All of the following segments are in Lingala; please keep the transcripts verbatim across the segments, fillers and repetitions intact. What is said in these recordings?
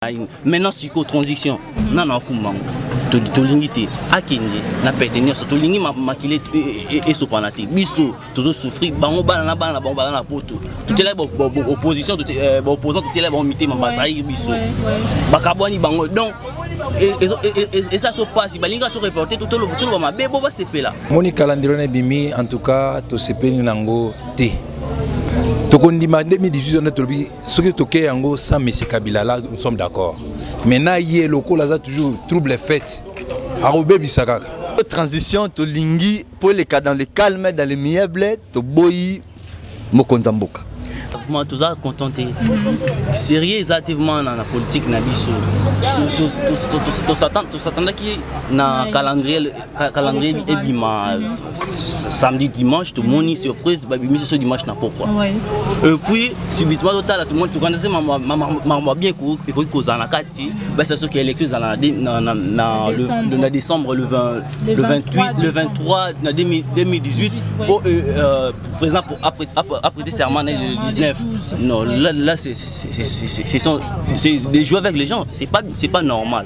Maintenant, psycho-transition. Non, non, comment to lingité à Kenya na pertenir surtout lingi makile et sopanate biso toujours souffrir bango bana bana bango bana na poto tout est là opposition tout opposant tout est là bon mité ma bataille biso bakabwani bango donc et ça se passe balinga to révolter tout le tout le ma bebo ba sepe là moni calendrier na bimi en tout cas to sepe ni nango té tokondima deux mille dix-huit on a trouvé ce que toké yango sans monsieur Kabila là nous sommes d'accord. Maintenant, il y a locaux là toujours trouble fait. Arobé bisakaka. Transition to lingi pour les cas dans le calme dans les meubles to boyi mokonzamboka. Moi tout ça contenté. Sérieux exactement dans la politique na biso. Tout tout tout tout s'attend tout s'attend qui na calendrier calendrier et bima samedi dimanche tout monde surprise ba bimi ce dimanche na pourquoi. Et puis subitement total tout le monde tout connaissait ma ma bien ko ko koza na kati ba c'est ce qui élection dans le na décembre le vingt le vingt-huit le vingt-trois na deux mille dix-huit pour président pour après après serment le dix-neuf. Non, là, là c'est des jeux avec les gens, c'est pas, c'est pas normal.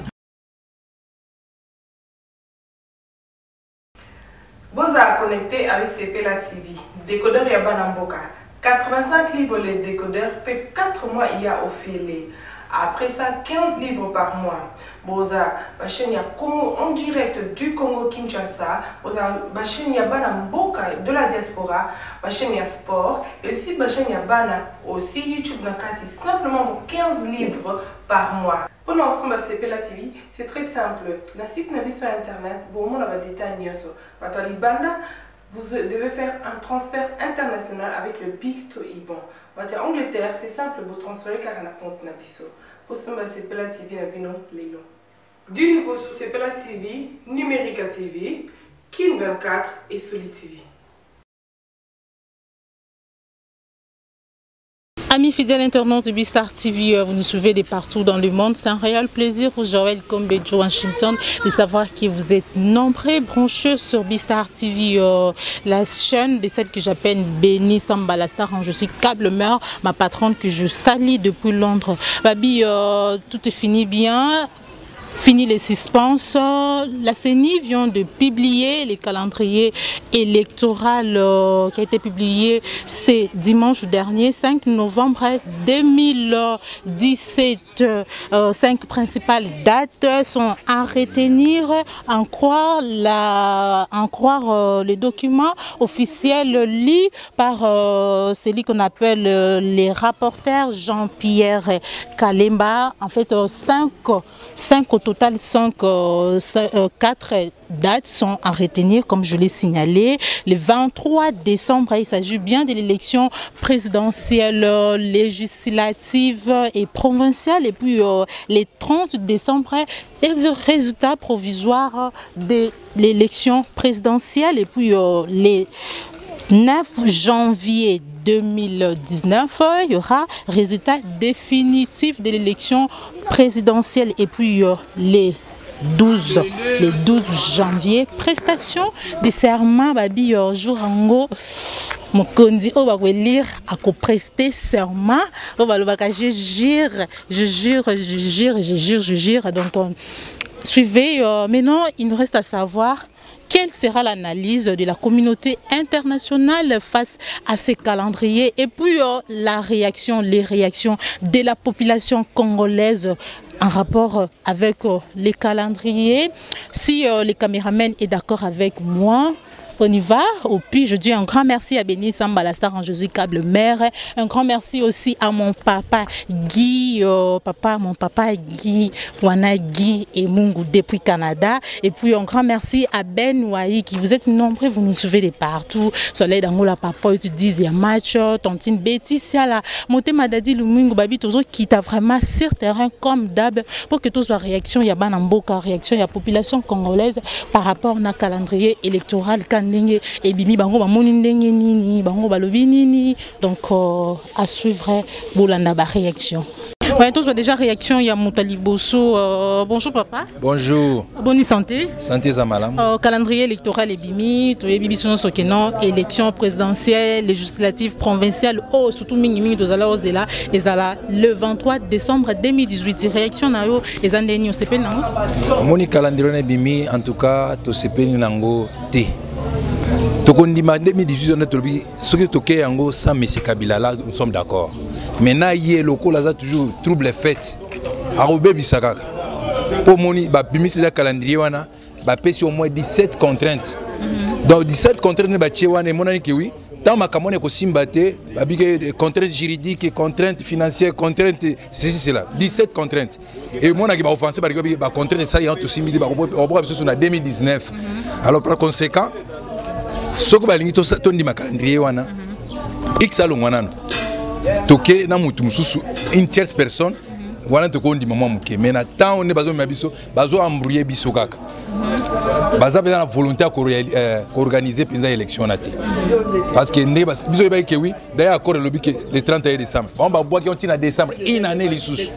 Boza connecté avec C P L A T V, décodeur Yabana Mboka. quatre-vingt-cinq livres les décodeurs, fait quatre mois il y a offert. Après ça, quinze livres par mois. Boza, Bachen ya Congo en direct du Congo Kinshasa. Boza, Bachen ya Bana Mboka de la diaspora. Bachen ya sport. Et aussi Bachen ya Bana aussi YouTube Nakati. Simplement pour quinze livres par mois. Pour l'ensemble de C P L A T V, c'est très simple. La site n'a sur internet. Bon, on a des détails nyoso. Batali Banda. Vous devez faire un transfert international avec le Big to Iban. En Angleterre, c'est simple, vous transférez car on a compte Nabiso. Pour ce moment, C P L A T V, Nabino, Lélo. Du nouveau sur C P L A T V, Numérica T V, Kin vingt-quatre et Soli T V. Amis fidèles internautes de Bistar T V, vous nous suivez de partout dans le monde. C'est un réel plaisir pour Joël Combedjo Washington de savoir que vous êtes nombreux branchés sur Bistar T V, euh, la chaîne de celle que j'appelle Béni Sambalastar. Je suis câble mère, ma patronne que je salue depuis Londres. Babi, euh, tout est fini bien. Fini les suspens, la C E N I vient de publier le calendrier électoral euh, qui a été publié ce dimanche dernier, cinq novembre deux mille dix-sept. Euh, cinq principales dates sont à retenir, en croire, la, en croire euh, les documents officiels lus par euh, celui qu'on appelle euh, les rapporteurs Jean-Pierre Kalemba. En fait, euh, cinq, cinq au total, cinq, euh, quatre dates sont à retenir, comme je l'ai signalé. Le vingt-trois décembre, il s'agit bien de l'élection présidentielle, législative et provinciale. Et puis euh, le trente décembre, les résultats provisoires de l'élection présidentielle. Et puis euh, les neuf janvier deux mille dix-neuf, il y aura résultat définitif de l'élection présidentielle. Et puis euh, les douze, le douze janvier, prestation de serment babi jour ango mokondi on va lire à ko prester serment on va le je jure je jure je jure je jure je jure donc on, suivez euh, maintenant il nous reste à savoir quelle sera l'analyse de la communauté internationale face à ces calendriers et puis euh, la réaction, les réactions de la population congolaise en rapport avec euh, les calendriers. Si euh, les caméramans est d'accord avec moi, on y va. Au puis je dis un grand merci à Béni Sambalastar en Jésus câble mère. Un grand merci aussi à mon papa Guy, euh, papa, mon papa Guy, Wana Guy et Mungu depuis Canada. Et puis un grand merci à Ben Ouahi qui vous êtes nombreux, vous nous suivez de partout. Soleil d'Angola, papa, tu dis il y a match, tontine Betty, Siala, Monté Madadi, Lumungu, Babi, toujours qui t'a vraiment sur terrain comme d'hab pour que tout soit réaction, il y a Banamboka, réaction, il y a population congolaise par rapport à un calendrier électoral. Et bimi bango ba moni ndenge nini bango ba lobi nini donc euh, à suivre bolanda ba réaction. Ouais, tous déjà réaction, il y a Moutali Bosso. Euh, bonjour papa. Bonjour. Bonne santé. Santé Zamalam. Euh, calendrier électoral et bimi, tu es bibi sur Sokeno, élection présidentielle, législative, provinciale, oh surtout minimi de Zala Ozela et Zala le vingt-trois décembre deux mille dix-huit. Réaction na yo et Zandeni au C P nango. Moni calendrier et bimi en tout cas to C P nango T. Tokondima deux mille dix-huit on a trouvé ce que toké yango sans Monsieur Kabila là nous sommes d'accord. Maintenant hier locaux là toujours trouble fait. Arobé bisakaka. Pour moni ba bimi c'est le calendrier wana ba pèse au moins dix-sept contraintes. Donc dix-sept contraintes ba tchewana mon ani ki oui. Tant ma kamone ko simbate ba bige contraintes juridiques, contraintes financières, contraintes ceci cela. dix-sept contraintes. Et mon aki ba offensé ba ba contraintes ça y a tout simili ba ba sur deux mille dix-neuf. Alors par conséquent ce que balingi to to ndima calendrier wana x alongwana no toke na mutu mususu une tierce personne wana to ko ndima mwa muke mais na temps on est bazo mabiso bazo embrouiller biso kaka baza pena la volonté à organiser penza élection nati parce que ne biso ba ke oui d'ailleurs accord le lobby le trente et un décembre on va boire qui on tient en décembre une année les sous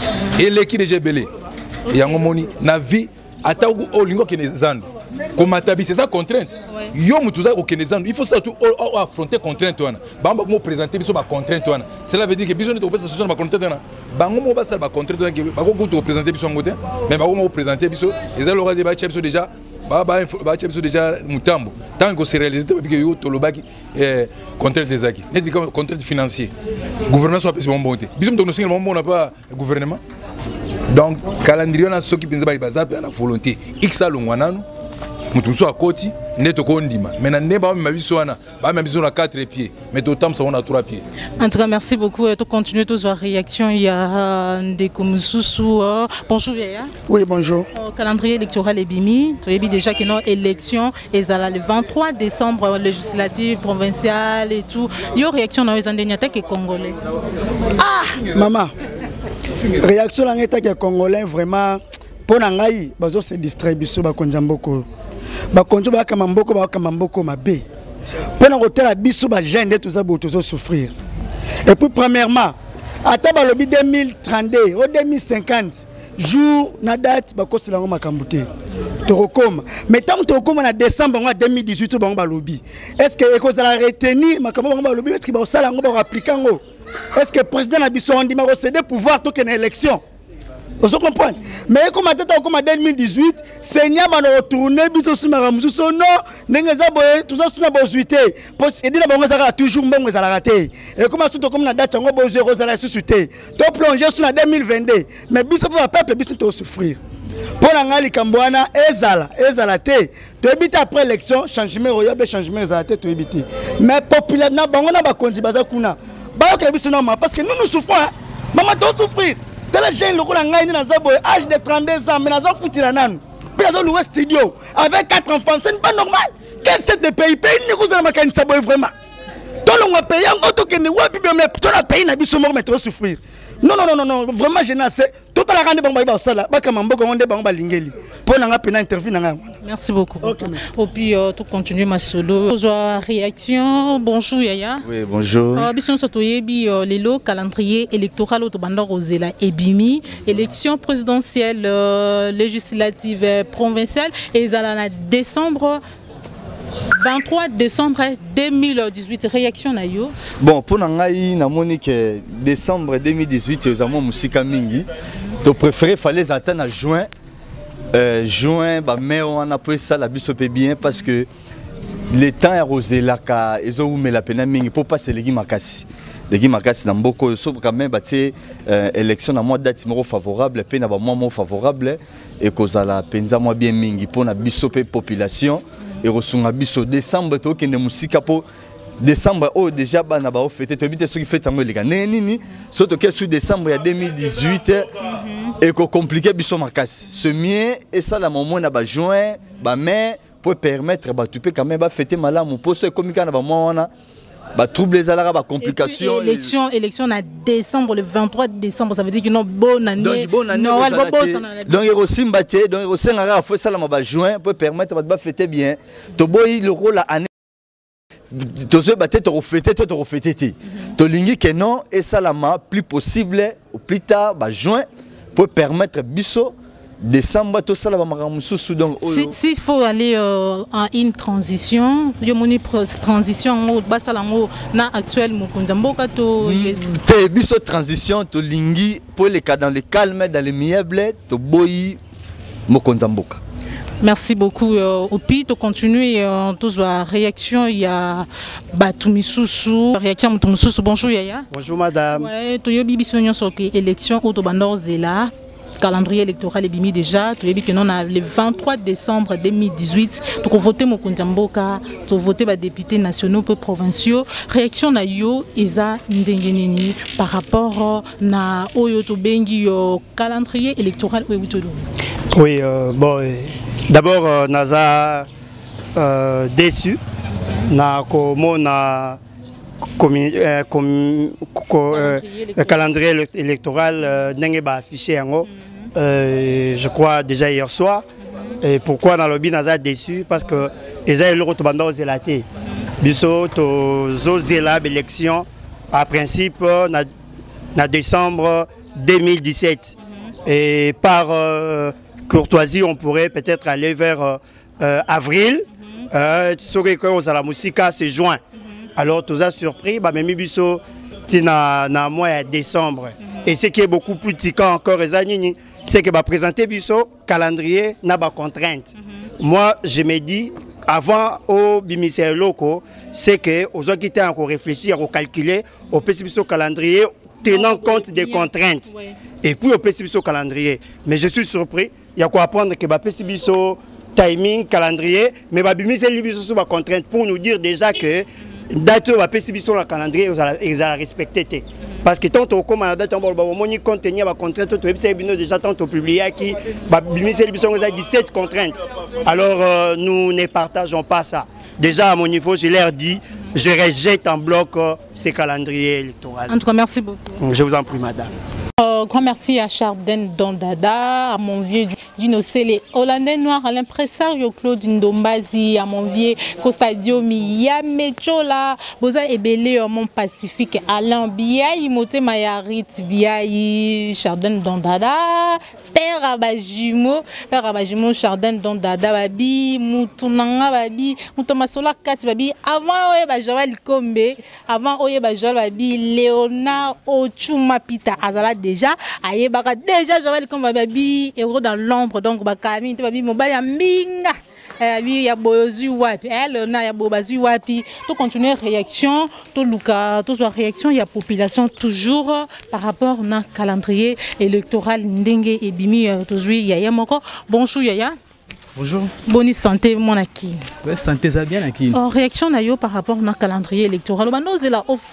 et l'équipe de G B L et yango moni na vie ata o lingo ke ne zandu comme Matabi, c'est ça contrainte. Yo mutuza au Kenezan, il faut ça tout affronter contrainte wana. Bamba mo présenter biso ba contrainte wana. Cela veut dire que biso ne to pesa ba contrainte wana. Bango mo ba ça ba contrainte wana que ba ko to présenter biso ngote. Mais ba ko mo présenter biso, les alora de ba biso déjà ba ba ba biso déjà mutambo. Tant que c'est réalisé parce que yo to lobaki eh contrainte des acquis. N'est comme contrainte financier. Gouvernement soit pesa bon bonté. Biso to no single bon na pas gouvernement. Donc calendrier na soki penza ba baza na volonté. Xa longwana no. Mutuso à côté, neto kondima. Maintenant, ne pas ma biso wana, ba ma biso na quatre pieds, mais d'autant ça on a trois pieds. En tout cas, merci beaucoup. Tu continues tous vos réactions. Il y a des comme sous bonjour Yaya. Oui, bonjour. Au calendrier électoral est bimi. Tu as dit déjà que nos élections et ça le vingt-trois décembre législative provinciale et tout. Il y a réaction dans les indéniatés qui congolais. Ah, maman. Réaction dans les attaques congolais vraiment pour nangai bazo se distraire biso ba konjamboko. Ba konjo ba kamamboko ba kamamboko mabe. Pour na hôtel biso ba jeune tout ça boto souffrir. Et puis premièrement, ata ba lobi deux mille trente-deux ou deux mille cinquante jour na date ba kosela ngoma kambuté. Torokoma. Mais tant torokoma na décembre deux mille dix-huit ba ngoma lobi. Est-ce que e kozala retenir makambo ngoma lobi est-ce que ba sala ngoma ba appliquer ngo? Est-ce que président na biso ondima ko céder pouvoir to ken élection? Vous comprenez? Mais comme à deux mille dix-huit, Seigneur va retourner, biso sumara mususo no, nengeza boye, tout ça suna bozuité. Parce que dit la bonne ça toujours bon mais ça la raté. Et comme à tout comme na date ngo bo zéro ça la suscité. To plonger sur la deux mille vingt-deux. Mais biso pour le peuple biso to souffrir. Pour la ngali kambwana ezala, ezala té. To éviter après élection, changement royal, changement ezala té to éviter. Mais populaire na bango na ba konzi baza kuna. Ba ko biso normal parce que nous nous souffrons. Maman to souffrir. Dans les jeunes, âge de trente-deux ans, mais nous avons foutu la nan. Puis nous avons loué studio avec quatre enfants. Ce n'est pas normal. Quel set de pays? Pays ne vous a pas fait vraiment. Tout le monde paye en gros que nous avons mais tout le pays n'a pas souffert, mais trop souffrir. Non, non, non, non, vraiment, je n'ai pas. Tout à la grande banque, ça là, bah comme un bon de banque balingeli. Pour n'avoir pas interview. Merci beaucoup. Et puis tout continue ma solo. Réaction. Bonjour Yaya. Oui, bonjour. Bisson Sotoyebi, les lots calendrier électoral au Tobanda Rosela et Bimi, élection présidentielle, législative, provinciale et Zalana décembre. vingt-trois décembre deux mille dix-huit, réaction na yo. Bon, pour nangai na monique décembre deux mille dix-huit, nous avons musika mingi. To préféré fallait attendre à juin. Euh, juin, bah mais on a pris ça la biso bien parce que le temps est rosé là ka ezo mais la peine mingi pour passer les makasi. Les makasi na mboko so quand même bah tu élection na mois date numéro favorable peine ba mois favorable et cause la penza moi bien mingi pour na biso population. Et reçoit biso décembre to kende musika po décembre oh déjà bana ba fêter to bité ceux qui fêtent en les gars nini surtout que sur décembre deux mille dix-huit et ko compliqué biso makasi ce mieux et ça la moment na ba juin ba mai pour permettre ba tu peux quand même ba fêter malamu pour ce comme kana ba moana ba trouble les alara ba complications élection élection en décembre le vingt-trois décembre ça veut dire que non bonne année donc bonne année non donc il resimba té donc resengara faut ça la ba juin pour permettre ba fêter bien to boy le rôle année tozo baté to refléter to refléter to lingi que non et ça la ma plus possible au plus tard ba juin pour permettre biso décembre tout ça la makambo sous donc si s'il faut aller euh, en une transition yo moni transition au basalango na actuel mukunda mboka to te biso transition to lingi pour les cas dans le calme dans les meubles to boyi mokonza mboka. Merci beaucoup. Euh, Opi, tu continues euh, tous la réaction. Il y a Batumisusu. Réaction Batumisusu. Bonjour Yaya. Bonjour madame. Ouais, tu as bibi sonyo sur élection au Tobandor Zela. Calendrier électoral est bimi déjà. Tu as dit que non le vingt-trois décembre deux mille dix-huit. Tu as voté Mokonza Mboka. Tu as voté les députés nationaux peu provinciaux. Réaction na yo isa ndengeneni par rapport na oyo to bengi yo calendrier électoral ou utodo. Oui, euh, bon, euh, d'abord, euh, Naza euh, déçu. Na comme na euh, comme euh, le calendrier électoral n'est pas affiché en haut. Je crois déjà hier soir. Et pourquoi dans le lobby Naza déçu? Parce que les gens ont été aux élatés. Biso to zozela élection à principe na, na décembre deux mille dix-sept. Et par euh, courtoisie, on pourrait peut-être aller vers euh, euh, avril. Ce que nous avons c'est juin. Alors, tout ça surpris, bah, même biso, na na mois de décembre. Et ce qui est beaucoup plus tiquant encore, c'est que bah présenter biso calendrier n'a pas contrainte. Moi, je me dis, avant au bimisère locaux, c'est que aux gens qui étaient encore réfléchir, à calculer, au biso calendrier tenant compte des contraintes. Et puis au P C B S O calendrier. Mais je suis surpris, il y a quoi apprendre que le P C B S O timing, calendrier, mais il y a contrainte pour nous dire déjà que date au P C B S O le calendrier, ils ont respecté. Parce que tant au comme on a date on va contenir la contrainte, déjà tant au publié qui a dix-sept contraintes. Alors euh, nous ne partageons pas ça. Déjà à mon niveau, je leur dis, je rejette en bloc euh, ces calendriers électoraux. En tout cas, merci beaucoup. Je vous en prie, madame. Euh, grand merci à Charden Dondada, à mon vieux Dinocélé Hollandais Noir, à l'impresario Claude Ndombazi, à mon vieux Costadio Miyamechola, Boza Ebele, mon Pacifique, Alain Biaï, Moté Mayarit Biaï, Charden Dondada, Père Abajimo, Père Abajimo, Charden Dondada, Babi, Moutounanga Babi, Moutomasola Kat Babi, avant Oye Joël Kombe, avant Oye Joël Babi, Léonard Ochuma Pita Azala déjà, aïe baka déjà Joël Kombe Babi, héros dans l'ombre, donc Bakami, Babi Mobaya Minga. Il y a Bozu Wapi, il y a Bobazu Wapi. Tout continuer réaction, tout Luka, tout soit réaction, il y a population toujours par rapport au calendrier électoral Ndenge et Bimi, toujours Yaya Moko. Bonjour Yaya. Bonjour. Bonne santé, mon aki. Oui, santé, ça bien aki. En réaction na yo par rapport au calendrier électoral, on a là au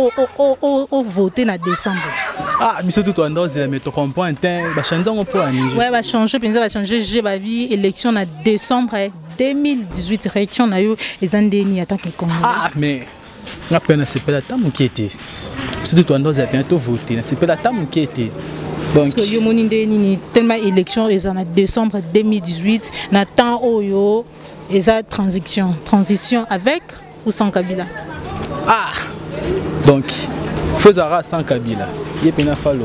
au voter en décembre. Ah, mais surtout on a mais tu comprends, bah changer on peut aller. Ouais, va changer, puis va changer, j'ai ma vie élection en décembre deux mille dix-huit réaction na yo les andeni attend que Congo. Ah, mais on a peine c'est pas la table qui était. Surtout on a bientôt voter, c'est pas la table qui était. Parce que Yomoni Ndeni tellement élection et en décembre deux mille dix-huit, Nathan Oyo et sa transition, transition avec ou sans Kabila. Ah, donc faisara sans Kabila. Il y a fallo.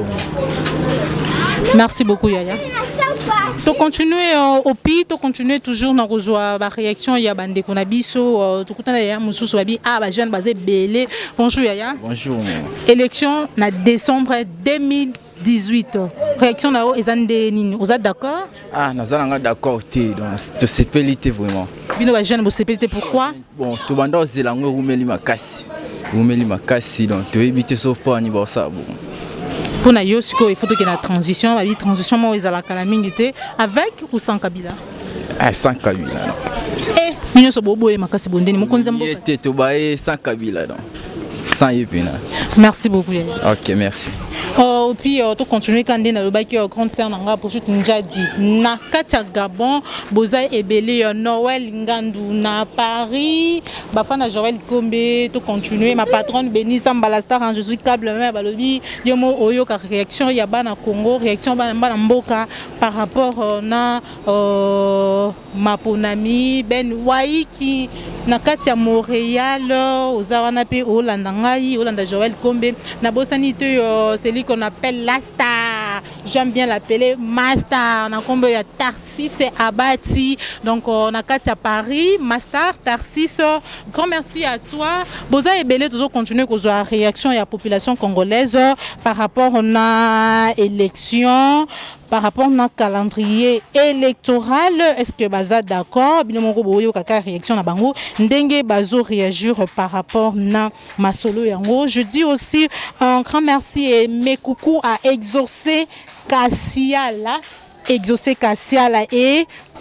Merci beaucoup Yaya. Tu continues euh, au pays, tu continues toujours dans la réaction. Il y a bande qu'on a biso, tu connais Yaya Moussou Babi, ah bah jeune basé belé. Bonjour Yaya. Bonjour. Élection en décembre deux mille dix-huit. Réaction là-haut, vous êtes d'accord? Ah, nous sommes d'accord. Donc, tu sais pas l'été vraiment. Bino ba jeune, vous savez pourquoi? Bon, tu vas dans les langues où meli makasi, où meli makasi. Donc, tu éviter sauf pas niveau ça. Bon. Pour na yo, il faut que la transition, la transition, moi, ils ont la calamité avec ou sans Kabila? Ah, sans Kabila. Eh, bino so bobo e makasi bondeni, mo konza mboka. Était tu baé sans Kabila donc. Sans Yépina. Merci beaucoup. Ok, merci. Oh, puis tu continues quand on a le bac au grand serre nanga pour tout déjà dit. Na Katia Gabon, Boza Ebele, Noël Ngandu na Paris, Bafana Joël Kombe, tu continues. Ma patronne Béni Sambalastar, je suis câble mais balobi. Yomo Oyo ka réaction yaba na Congo, réaction ba na Mboka par rapport na Maponami Ben Wai qui na kati ya Montréal ozawana pe Olanda ngai Olanda Joël Kombe na bosani te celui qu'on appelle la star, j'aime bien l'appeler Master na kombe ya Tarsis Abati, donc na kati ya Paris Master Tarsis, grand merci à toi. Boza ebele toujours continuer kozwa réaction ya population congolaise par rapport na élection, par rapport na calendrier électoral. Est-ce que baza d'accord bino boyo kaka réaction na bango ndenge bazo réagir par rapport na masolo yango. Je dis aussi un grand merci et mes coucou à Exaucé Kassiala, Exaucé Kassiala et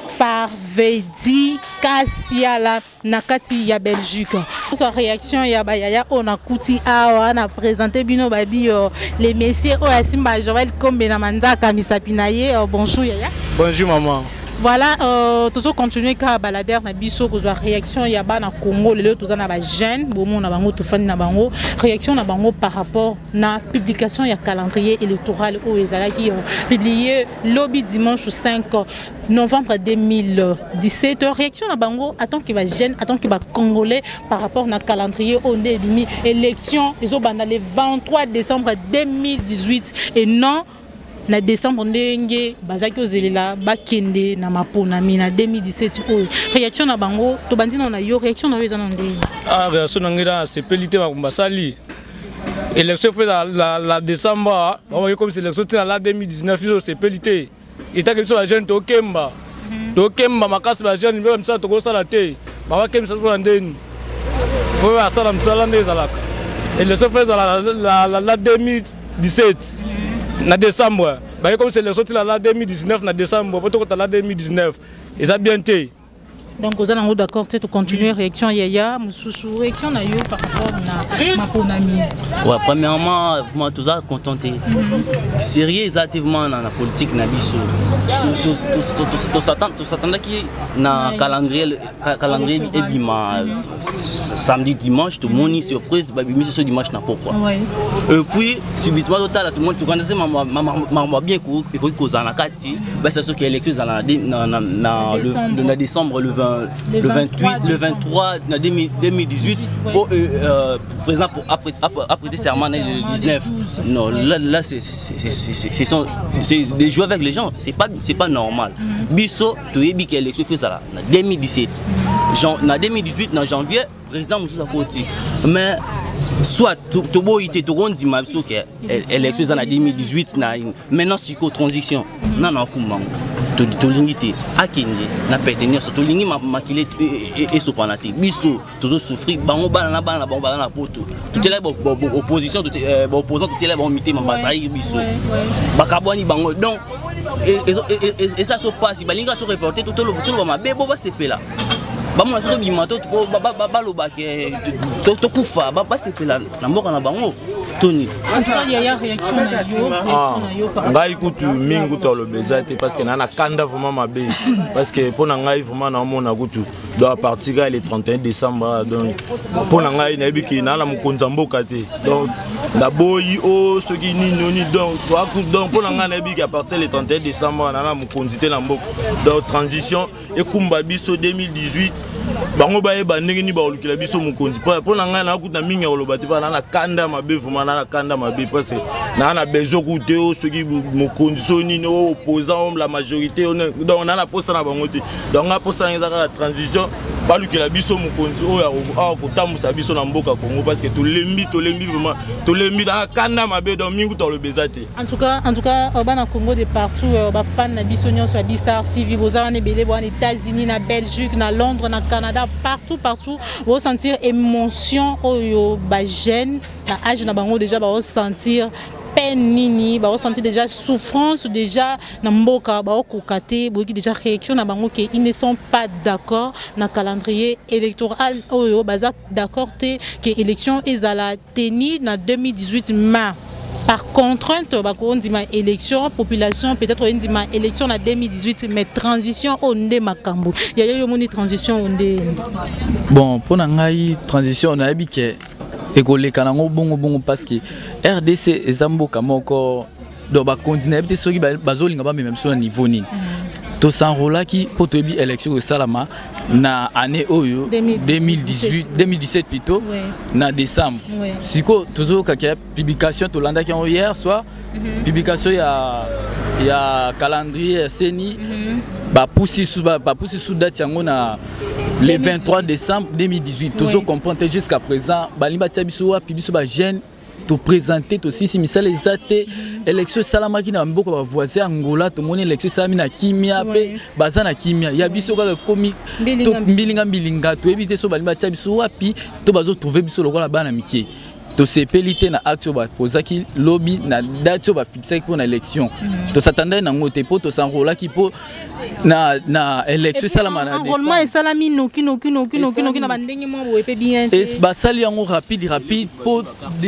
Farvedi Kassiala nakati ya Belgique. Sa réaction ya bayaya on a kuti a on a présenté bino babi les messieurs o asimba Joël Kombe na manzaka misapinaye. Bonjour yaya. Bonjour maman. Voilà, euh, toujours continuer car balader na biso kozwa réaction ya ba na Congo lelo toza na ba jeune bomo na bango tofani na bango réaction na bango par rapport na publication ya calendrier électoral au ezala qui euh, publié lobby dimanche cinq novembre deux mille dix-sept. Réaction na bango attend qu'il va jeune attend qu'il va congolais par rapport na calendrier au début élection ils ont banda le vingt-trois décembre deux mille dix-huit et non na décembre ndenge bazaki ozelela bakende na mapona mina deux mille dix-sept. Oyo réaction na bango to bandina na yo réaction na yo eza na ndenge ah réaction na ngira c'est pelité ba kumbasali élection fait la la, la décembre on voit comme c'est élection la deux mille dix-neuf c'est pelité eta que sur la jeune to kemba to kemba makasi ba jeune même ça to ko sala té ba wa kemba so ndeni faut va sala msala ndeza la élection fait la la la, la deux mille dix-sept na décembre bah comme c'est le sorti là deux mille dix-neuf na décembre pour tout là deux mille dix-neuf et ça bien été donc vous allez d'accord tu continuer réaction yaya mususu réaction na yo par rapport na maponami. Ouais, premièrement moi tout ça contenté sérieux exactement dans la politique na biso tout tout tout tout s'attend tout s'attend qui na calendrier calendrier et bima samedi dimanche tout le monde surprise bah bimi ce dimanche na pourquoi et puis subitement total tout le monde tout connaissait maman maman bien ko ko koza na kati bah c'est sûr que l'élection dans na na le décembre le vingt le vingt-huit le vingt-trois deux mille dix-huit pour président pour après après serment le dix-neuf. Non là là c'est c'est c'est sont c'est des jouer avec les gens, c'est pas c'est pas normal. Biso to yebi que l'élection fait ça là deux mille dix-sept en deux mille dix-huit en janvier président Moussa Koti mais soit to boité to rondi ma biso que élection en deux mille dix-huit na maintenant psycho transition non non kumbango to limité à Kenya na pertenir surtout lingi makile et sopanate biso toujours souffrir bango bana bana bango bana poto tout est là opposition tout opposant tout est là bon mité ma bataille biso bakabwani bango donc et ça se passe balinga to révolter tout le tout ma bebo ba sepela ba mo so bimato ba ba ba lo ba ke to kufa ba ba sepela na mboka na bango Tony. Il y a réaction na yo ngai kutu mingu to lo bezate parce que na na kanda vraiment mabe parce que pour ngai vraiment na mona kutu doit partir le trente et un décembre donc pour ngai na biki na la mukonza mboka te donc la boyi o ce qui ni noni donc donc pour ngai na biki à partir le trente et un décembre na la mukonzi te na mboka donc transition et kumba biso deux mille dix-huit bango ba eba ndenge ni ba olukila biso mukonzi pour ngai na kutu na minga olobati pa na na kanda mabe vraiment na kanda mabe parce que na na besoin goûter ceux qui me conditionnent opposant la majorité donc on a la poste na bango te donc na poste na la transition baluki la biso mukonzi oya kotambusa biso na mboka Congo parce que to lembi to lembi vraiment to lembi na kanda mabe donc mingu to le bezate en tout cas en tout cas bana Congo de partout ba fan na biso nyonso Bistar T V boza na belé bo na États-Unis na Belgique na Londres na Canada partout partout vous sentir émotion oyo ba jeune na âge na bango déjà ba sentir peine nini ba sentir déjà souffrance déjà na mboka ba kokate boki déjà réaction na bango que ils ne sont pas d'accord na calendrier électoral oyo baza d'accord te que élection ezala teni na deux mille dix-huit mais par contrainte ba ko ndima élection population peut-être ndima élection na deux mille dix-huit mais transition onde makambo ya yo moni transition onde bon pour ngai transition na bike école kanango bongo bongo parce que R D C ezamboka moko do ba continuer peut soki bazolinga ba même sur niveau nini to s'enrôlaki pour te bi élection au Salama na année oyo deux mille dix-huit deux mille dix-sept plutôt oui. Na décembre oui. Siko toujours kakia publication to landa qui hier soir mm -hmm. Publication ya ya calendrier Seni mm -hmm. Ba poussi sous ba poussi sous date yango na le vingt-trois décembre deux mille dix-huit toujours oui. Comprendre jusqu'à présent balimba tabiso wa pibiso ba jeune to présenter to sisi misala ezate élection salama ki na mboko ba voisin Angola to moni élection salama na kimia pe baza na kimia ya biso ka komi to mbilinga mbilinga to ebite so balimba tia biso wapi to bazo trouver biso lokola bana mike to sepelite na acte ba posaki lobby na date ba fixer pour na élection to s'attendait na ngote po to s'enrola ki po na na élection salama na enrôlement et salami no kino kino kino kino kina bandenge mo bo epe bien et ba sali yango rapide rapide pour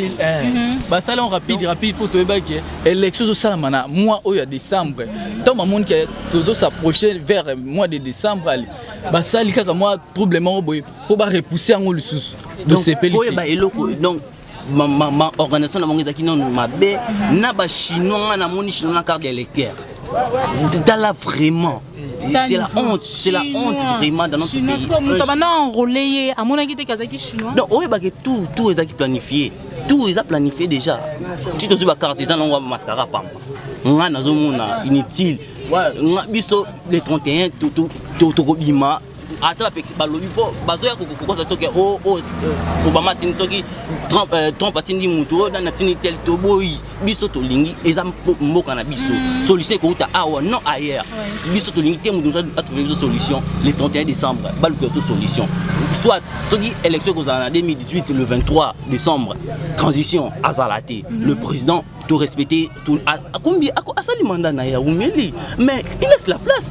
ba sali en rapide rapide pour to eba ke élection salama na mois au ya décembre to mamon ke tozo s'approcher vers mois de décembre ali ba sali kaka moi troublement bo pour ba repousser yango le sous de sepelite ba eloko donc ma ma ma organisation na mongi qui non mabe na ba chinois na moni chinois na carte d'électeur dans la vraiment c'est la honte c'est la honte vraiment dans notre pays nous t'avons enrôlé à mon avis t'es kazaki chinois donc oui bah que tout tout est planifié tout est planifié déjà si tu as carte ils ont mascara pamba on a nazo mona inutile ouais biso les trente et un tout tout tout tout bima ata pe balobi po bazoya kokokoza soki o o Obama tini soki Trump Trump atindi mutu na tini tel to boyi biso to lingi eza mboka na biso solution ko uta awa non ailleurs biso to lingi te mutu a trouver une solution le trente et un décembre baluko so solution soit soki élection ko za na deux mille dix-huit le vingt-trois décembre transition azalate le président to respecter tout a combien a sali mandat na ya umeli mais il laisse la place.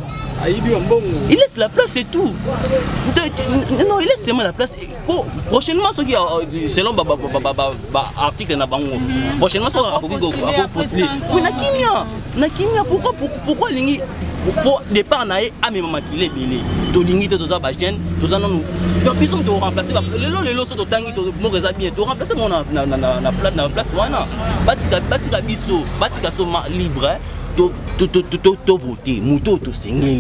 Il laisse la place, c'est tout. Non, il laisse seulement la place. Bon, prochainement, ce qui selon l'article, prochainement, ce qui va poster. Oui, Nakimia, Nakimia, pourquoi, pourquoi Lingi, pour départ, naïe, ah mais maman qui est belé. To Lingi, to za bajen, to za non. Donc ils sont remplacés. Les lots, les lots sont au tangi, to mon réseau bien. To remplacer mon na na na na place, na place wana. Batika, batika biso, batika soma libre. Tout voter, mouto tout singeli.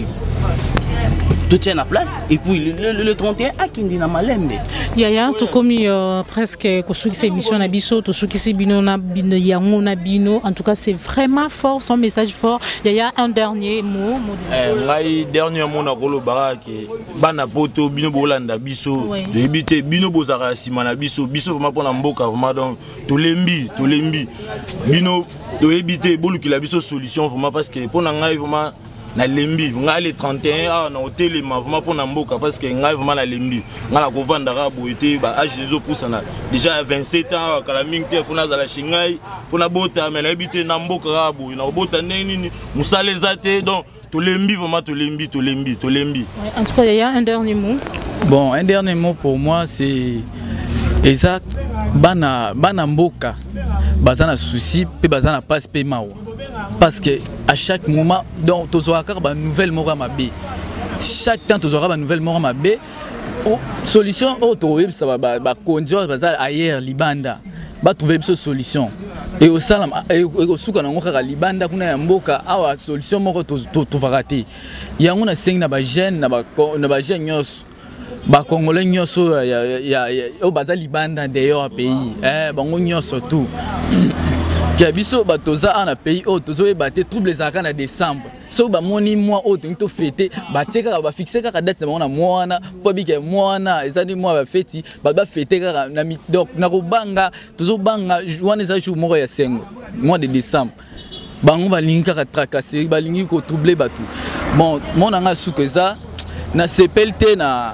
Tout tient à place et puis le, le, le trente et un à Kindina Malembe. Yaya, tout comme euh, presque que ces émissions na biso, tout ce qui c'est bino na bino yango na bino, en tout cas c'est vraiment fort, son message fort. Yaya, un dernier mot. Eh, dernier mot na kolo baraki, bana poto bino bolanda biso, de éviter bino bozara simana biso, biso vraiment pour la mboka vraiment donc tout lembi, tout lembi, bino de éviter bolu qui la biso solution vraiment parce que pour ngai vraiment na lembi nga le trente et un ah na hôtel vraiment pour na mboka parce que nga vraiment na lembi nga la ko vandara boité ba âge des poussa na déjà vingt-sept ans kala mingte funa za la shingai funa bota mais na habité na mboka rabo na bota nini musale zate donc to lembi vraiment to lembi to lembi to lembi. En tout cas il y a un dernier mot. Bon, un dernier mot pour moi c'est exact bana bana mboka bazana souci pe bazana passe pe mawa parce que à chaque moment donc tu auras une nouvelle mort à ma bé chaque temps tu auras une nouvelle mort à ma bé solution auto ça va va conduire ailleurs libanda va trouver une solution et au salam et au souka na ngokaka libanda kuna ya mboka awa solution moko to va rater yango na cinq na ba jeune na ba na ba jeune nyos ba congolais nyonso ya ya o baza libanda d'ailleurs pays eh bango nyonso tout que biso batoza en pays o tozo e baté trouble les arcanes en décembre so ba moni mois o to fêter baté kaka ba fixer kaka date na mona moana po bi ke moana ezali mois ba fêti ba ba fêter kaka na donc na ko banga tozo banga wana za jour moko ya sengo mois de décembre bango ba lingi kaka tracasser ba lingi ko troubler batu bon mona nga sukeza na sepelté na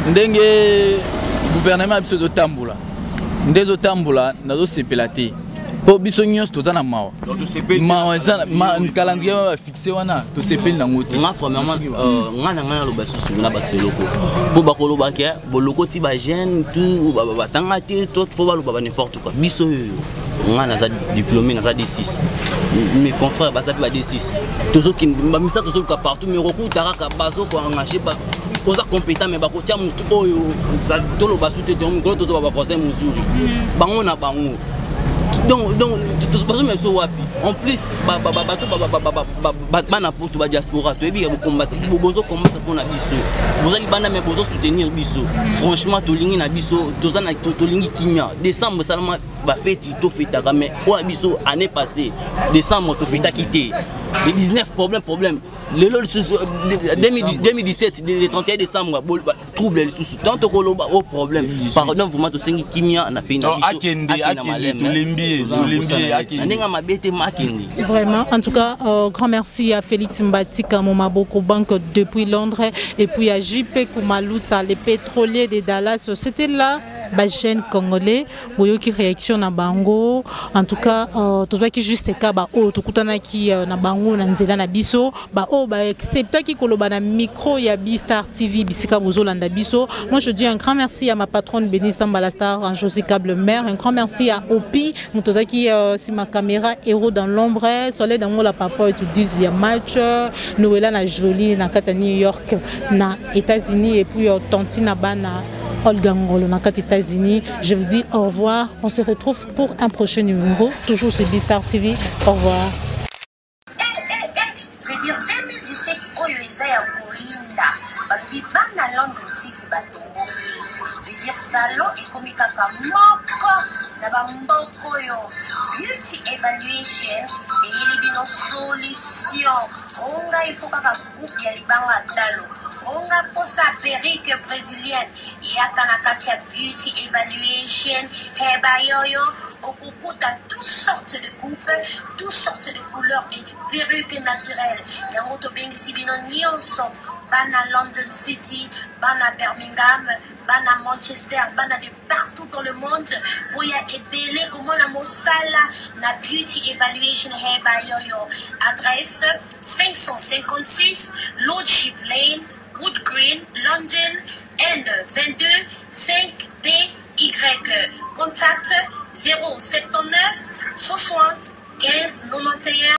ndenge gouvernement biso zo tambola ndezo tambola nazo sepelate po biso nyos to tana mawa mawa za ma calendrier va fixer wana to sepel na ngote nga premièrement nga na nga lo basusu na batseloko po bakolo bakia boloko ti ba jeune tout ba ba tanga te to po ba lo ba n'importe quoi biso nga na za diplômé na za D six mes confrères ba za ba D six tozo ki ba misa tozo ka partout mais roku taraka bazo ko engager ba oza compétent mais ba ko tia mutu oyo za tolo basute to ngolo tozo ba forcer muzuri bango na bango donc donc bazo meso wapi en plus ba ba ba bato ba ba ba ba ba na poto ba diaspora to ebi ko combattre bozo combattre pour na biso bozali bana mais bozo soutenir biso franchement to lingi na biso toza na to lingi kinya décembre seulement ba fête to fêtaka mais o biso année passée décembre to fêta quitté le dix-neuf problème problème le deux mille dix-sept le trente et un décembre trouble les sous tant que lo au problème pardon vous mato sengi kimia na pena biso akende akende to lembi to lembi akende ndinga mabete makende. Vraiment, en tout cas, euh, grand merci à Félix Mbatika Momaboko Banque depuis Londres et puis à J P Koumalouta, les pétroliers de Dallas. C'était là. Jeune congolais, qui réaction na bango. En tout cas, euh, tout ça qui juste ka ba oh tout kutana qui na bango na nzela na biso ba oh ba accepta qui koloba na micro ya Bistar T V bisika bozo landa biso. Moi je dis un grand merci à ma patronne Bénista Mbalastar, en José Cable Mère, un grand merci à Opi, mutoza qui euh, si ma caméra héros dans l'ombre, soleil dans la papa et tout dit il y a match Noëlla na Jolie na kata New York na États-Unis et puis euh, Tantina Bana Olga Ngolo na kata États-Unis. Je vous dis au revoir. On se retrouve pour un prochain numéro. Toujours sur Bistar T V. Au revoir. Salon ekomikaka moko na bamboko oyo beauty evaluation eyeli bino solution onga ifo kaka groupe ya libanga talo onga posa perruque brésilienne yaka na kati ya beauty evaluation heba yoyo okukuta toutes sortes de coupes, toutes sortes de couleurs et de perruques naturelles. Yango tobengisi bino nyonso bana London City, bana Birmingham, bana Manchester, bana de partout dans le monde. Boya ebele comment la mosala na beauty evaluation heba yoyo. Adresse cinq cent cinquante-six Lordship Lane, Wood Green, London, N vingt-deux cinq B Y. Contact zéro sept neuf soixante quinze quatre-vingt-onze.